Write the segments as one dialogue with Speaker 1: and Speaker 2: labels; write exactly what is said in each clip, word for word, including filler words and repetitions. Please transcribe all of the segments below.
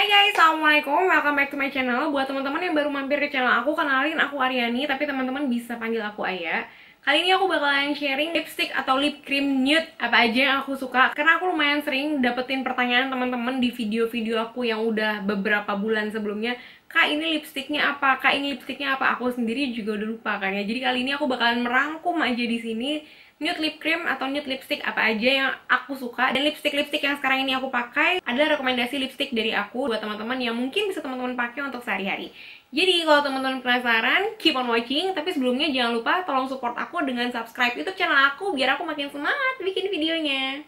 Speaker 1: Hai guys, assalamualaikum, welcome back to my channel. Buat teman-teman yang baru mampir ke channel aku, kenalin aku Aryani, tapi teman-teman bisa panggil aku Aya. Kali ini aku bakalan sharing lipstick atau lip cream nude apa aja yang aku suka, karena aku lumayan sering dapetin pertanyaan teman-teman di video-video aku yang udah beberapa bulan sebelumnya. Kak, ini lipsticknya apa? Kak, ini lipsticknya apa? Aku sendiri juga udah lupa kan ya. Jadi kali ini aku bakalan merangkum aja di sini nude lip cream atau nude lipstick apa aja yang aku suka. Dan lipstick-lipstick yang sekarang ini aku pakai adalah rekomendasi lipstick dari aku buat teman-teman yang mungkin bisa teman-teman pakai untuk sehari-hari. Jadi kalau teman-teman penasaran, keep on watching. Tapi sebelumnya jangan lupa tolong support aku dengan subscribe YouTube channel aku biar aku makin semangat bikin videonya.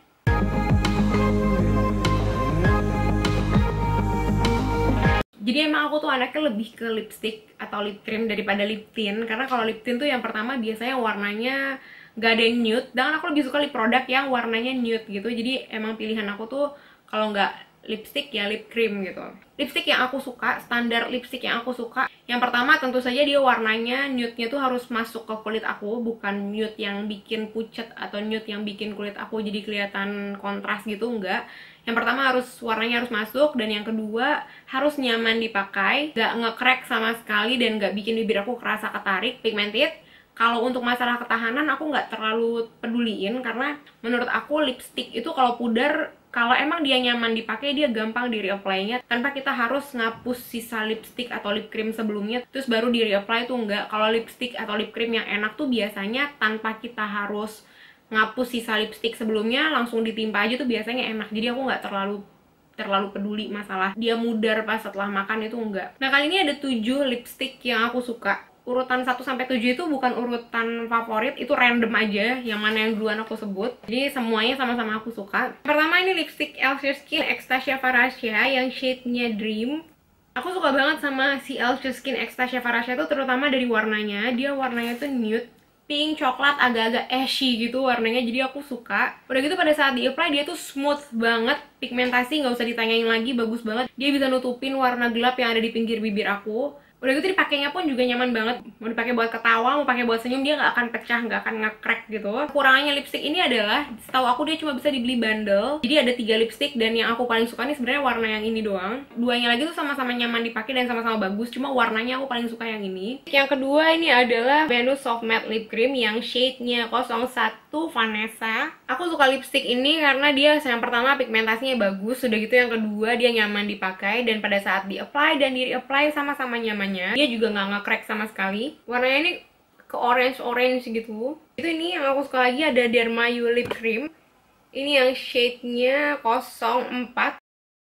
Speaker 1: Jadi emang aku tuh anaknya lebih ke lipstick atau lip cream daripada lip tint. Karena kalau lip tint tuh yang pertama biasanya warnanya gak ada yang nude, dan aku lebih suka lip produk yang warnanya nude gitu. Jadi emang pilihan aku tuh kalau nggak lipstick ya lip cream gitu. Lipstick yang aku suka, standar lipstick yang aku suka, yang pertama tentu saja dia warnanya nude-nya tuh harus masuk ke kulit aku, bukan nude yang bikin pucat atau nude yang bikin kulit aku jadi kelihatan kontras gitu, enggak. Yang pertama harus warnanya harus masuk, dan yang kedua harus nyaman dipakai, nggak nge-crack sama sekali dan nggak bikin bibir aku kerasa ketarik, pigmented. Kalau untuk masalah ketahanan aku nggak terlalu peduliin, karena menurut aku lipstick itu kalau pudar, kalau emang dia nyaman dipakai, dia gampang di reapply-nya tanpa kita harus ngapus sisa lipstick atau lip cream sebelumnya terus baru di reapply tuh enggak. Kalau lipstick atau lip cream yang enak tuh biasanya tanpa kita harus ngapus sisa lipstick sebelumnya, langsung ditimpa aja tuh biasanya enak. Jadi aku nggak terlalu terlalu peduli masalah dia mudar pas setelah makan, itu enggak. Nah, kali ini ada tujuh lipstick yang aku suka. Urutan satu sampai tujuh itu bukan urutan favorit, itu random aja yang mana yang duluan aku sebut. Jadi semuanya sama-sama aku suka. Pertama ini lipstick Elsie Skin Ecstasia Faracia yang shade-nya Dream. Aku suka banget sama si Elsie Skin Ecstasia Faracia itu, terutama dari warnanya. Dia warnanya tuh nude, pink, coklat, agak-agak ashy gitu warnanya, jadi aku suka. Udah gitu pada saat di-apply dia tuh smooth banget, pigmentasi nggak usah ditanyain lagi, bagus banget. Dia bisa nutupin warna gelap yang ada di pinggir bibir aku. Udah gitu dipakainya pun juga nyaman banget. Mau dipakai buat ketawa, mau pakai buat senyum, dia nggak akan pecah, nggak akan nge-crack gitu. Kurangannya lipstick ini adalah, setahu aku dia cuma bisa dibeli bundle. Jadi ada tiga lipstick, dan yang aku paling suka nih sebenarnya warna yang ini doang. Duanya lagi tuh sama-sama nyaman dipakai dan sama-sama bagus, cuma warnanya aku paling suka yang ini. Yang kedua ini adalah Venus Soft Matte Lip Cream yang shade-nya nol satu Vanessa. Aku suka lipstick ini karena dia yang pertama pigmentasinya bagus, udah gitu yang kedua dia nyaman dipakai, dan pada saat di-apply dan di-apply sama-sama nyaman. Dia juga nggak nge-crack sama sekali. Warnanya ini ke orange-orange gitu. Itu ini yang aku suka lagi ada Derma You Lip Cream. Ini yang shade-nya nol empat.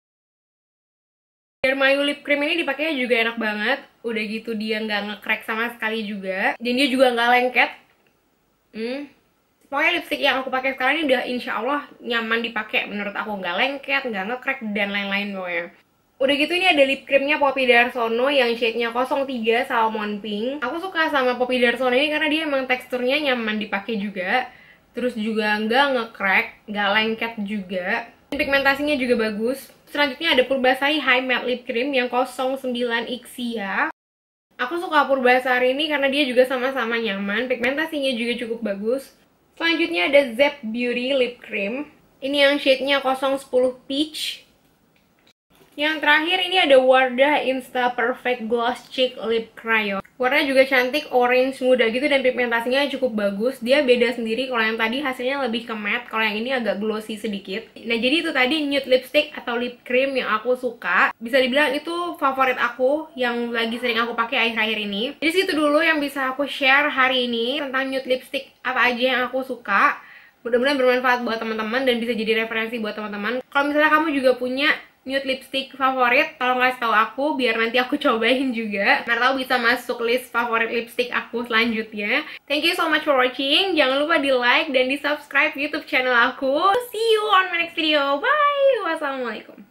Speaker 1: Derma You Lip Cream ini dipakainya juga enak banget. Udah gitu dia nggak nge-crack sama sekali juga. Dan dia juga nggak lengket. Hmm. Pokoknya lipstick yang aku pakai sekarang ini udah insya Allah nyaman dipakai. Menurut aku nggak lengket, nggak nge-crack, dan lain-lain pokoknya. Udah gitu ini ada lip creamnya Poppy D'Arsono yang shade-nya nol tiga Salmon Pink. Aku suka sama Poppy D'Arsono ini karena dia emang teksturnya nyaman dipakai juga. Terus juga nggak nge-crack, nggak lengket juga. Dan pigmentasinya juga bagus. Selanjutnya ada Purbasari High Matte Lip Cream yang nol sembilan Ixia. Aku suka Purbasari ini karena dia juga sama-sama nyaman. Pigmentasinya juga cukup bagus. Selanjutnya ada Zep Beauty Lip Cream. Ini yang shade-nya nol sepuluh Peach. Yang terakhir ini ada Wardah Insta Perfect Gloss Cheek Lip Crayon. Warnanya juga cantik, orange muda gitu, dan pigmentasinya cukup bagus. Dia beda sendiri, kalau yang tadi hasilnya lebih ke matte, kalau yang ini agak glossy sedikit. Nah, jadi itu tadi nude lipstick atau lip cream yang aku suka. Bisa dibilang itu favorit aku yang lagi sering aku pakai akhir-akhir ini. Jadi situ dulu yang bisa aku share hari ini tentang nude lipstick apa aja yang aku suka. Mudah-mudahan bermanfaat buat teman-teman dan bisa jadi referensi buat teman-teman. Kalau misalnya kamu juga punya nude lipstick favorit, tolong kasih tahu aku biar nanti aku cobain juga. Biar tahu bisa masuk list favorit lipstick aku selanjutnya. Thank you so much for watching. Jangan lupa di like dan di subscribe YouTube channel aku. See you on my next video. Bye. Wassalamualaikum.